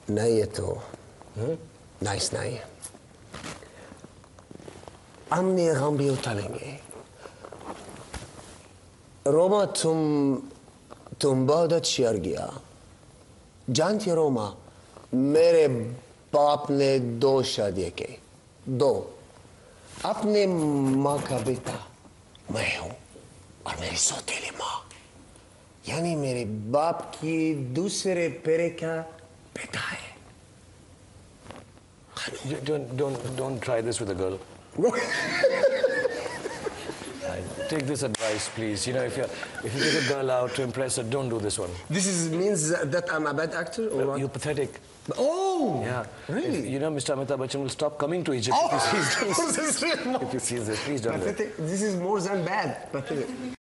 नहीं है तो नाइस नहीं। हम ये गम भी उठाएंगे। रोमा तुम बहुत अच्छी गया। जानती हो रोमा, मेरे बाप ने 2 शादियां की, 2। अपने माँ का बेटा मैं हूं और मेरी सौतेली माँ, यानी मेरे बाप की दूसरे पेरे का बेटा है। Don't try this with a girl. Take this advice, please. You know, if you take a girl out to impress her, don't do this one. This means that I'm a bad actor, or what? You're pathetic. Oh, yeah. Really? You know, Mr. Amitabh Bachchan will stop coming to Egypt if he sees this. If he sees this, please don't do it. Pathetic. This is more than bad. Pathetic.